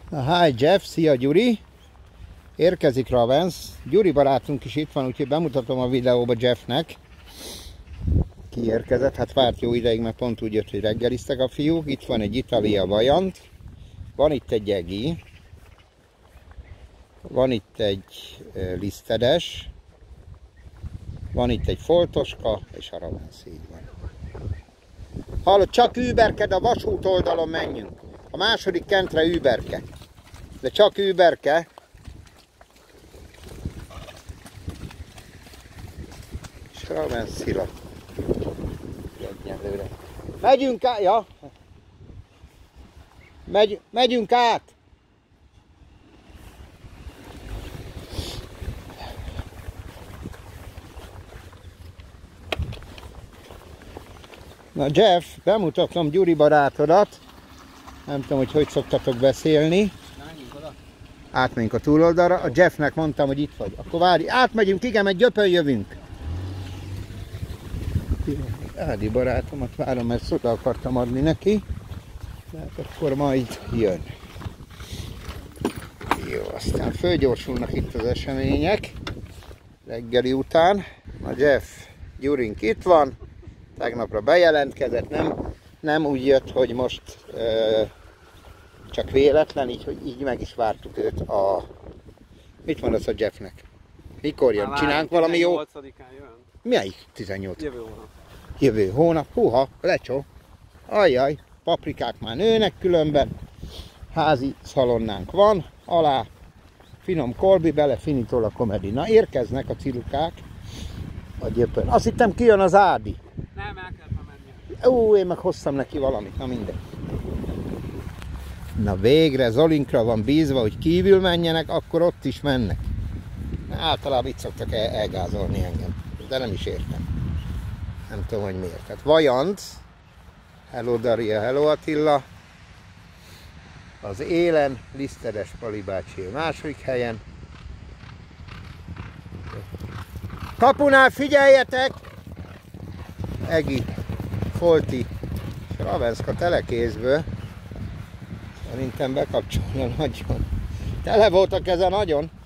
Hi Jeff, szia Gyuri! Érkezik Ravens. Gyuri barátunk is itt van, úgyhogy bemutatom a videóba Jeffnek. Kiérkezett, hát várt jó ideig, mert pont úgy jött, hogy reggeliztek a fiúk. Itt van egy Italia vajant, van itt egy egi, van itt egy lisztedes, van itt egy foltoska, és a Ravens, így van. Hallod, csak überked, a vasút oldalon menjünk. A második kentre überke. De csak überke. És Ravens szila. Egyelőre. Megyünk át, ja. Megyünk át. Na Jeff, bemutatom Gyuri barátodat. Nem tudom, hogy szoktatok beszélni. Átmegyünk a túloldalra. A Jeffnek mondtam, hogy itt vagy. Akkor várj, átmegyünk, igen, mert gyöpön jövünk. Ádi barátomat várom, mert oda akartam adni neki. Tehát akkor majd jön. Jó, aztán fölgyorsulnak itt az események. Reggeli után. A Jeff, Gyurink itt van. Tegnapra bejelentkezett, nem úgy jött, hogy most csak véletlen, így meg is vártuk őt Mit mondasz a Jeffnek? Mikor jön? Csinálunk valami jó? 18-án jön. Melyik 18? Jövő hónap. Jövő hónap? Húha, lecsó. Ajjaj, paprikák már nőnek különben. Házi szalonnánk van, alá finom kolbi, bele finitol a komedi. Na, érkeznek a cirukák a gyöpön. Azt hittem kijön az Ádi. Nem, el kellett menni. Én meg hoztam neki valamit, na mindegy. Na végre Zolinkra van bízva, hogy kívül menjenek, akkor ott is mennek. Általában itt szoktak elgázolni engem, de nem is értem. Nem tudom, hogy miért. Tehát vajant, hello Daria, hello Attila. Az élen lisztedes Pali bácsi a második helyen. Kapunál figyeljetek! Egi, Folti és Ravenska telekézből. Szerintem bekapcsolja nagyon. Tele volt a keze nagyon.